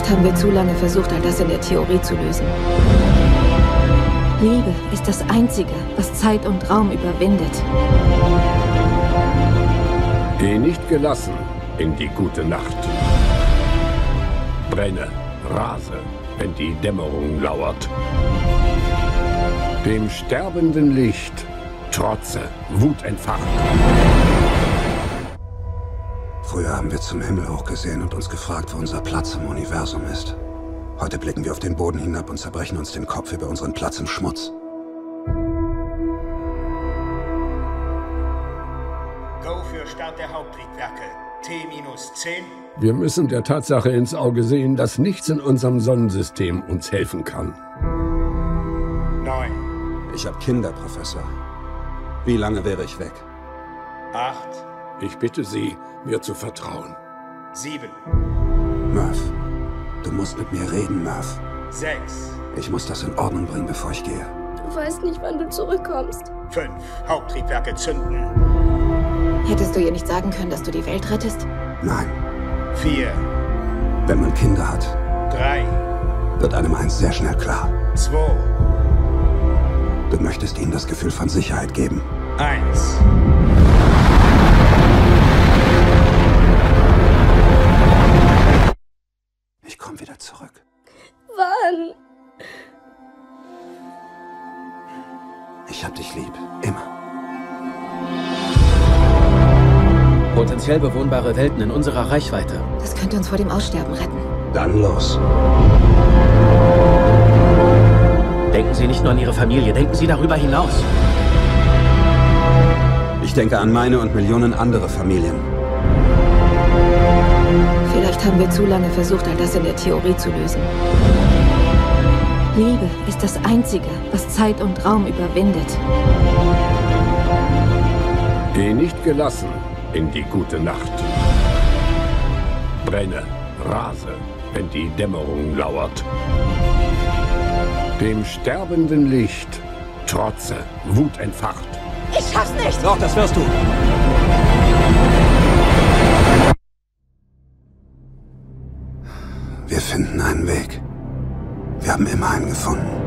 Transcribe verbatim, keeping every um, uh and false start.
Vielleicht haben wir zu lange versucht, all das in der Theorie zu lösen. Liebe ist das Einzige, was Zeit und Raum überwindet. Geh nicht gelassen in die gute Nacht. Brenne, rase, wenn die Dämmerung lauert. Dem sterbenden Licht trotze, Wut entfacht. Früher haben wir zum Himmel hochgesehen und uns gefragt, wo unser Platz im Universum ist. Heute blicken wir auf den Boden hinab und zerbrechen uns den Kopf über unseren Platz im Schmutz. Go für Start der Haupttriebwerke. T minus zehn. Wir müssen der Tatsache ins Auge sehen, dass nichts in unserem Sonnensystem uns helfen kann. neun. Ich habe Kinder, Professor. Wie lange wäre ich weg? acht. Ich bitte Sie, mir zu vertrauen. sieben. Murph, du musst mit mir reden, Murph. sechs. Ich muss das in Ordnung bringen, bevor ich gehe. Du weißt nicht, wann du zurückkommst. fünf. Haupttriebwerke zünden. Hättest du ihr nicht sagen können, dass du die Welt rettest? Nein. vier. Wenn man Kinder hat, drei. wird einem eins sehr schnell klar. zwei. Du möchtest ihnen das Gefühl von Sicherheit geben. eins. Ich komme wieder zurück. Wann? Ich hab dich lieb. Immer. Potenziell bewohnbare Welten in unserer Reichweite. Das könnte uns vor dem Aussterben retten. Dann los. Denken Sie nicht nur an Ihre Familie, denken Sie darüber hinaus. Ich denke an meine und Millionen andere Familien. Vielleicht haben wir zu lange versucht, all das in der Theorie zu lösen. Liebe ist das Einzige, was Zeit und Raum überwindet. Geh nicht gelassen in die gute Nacht. Brenne, rase, wenn die Dämmerung lauert. Dem sterbenden Licht trotze, Wut entfacht. Ich schaff's nicht! Doch, das wirst du. Wir finden einen Weg. Wir haben immer einen gefunden.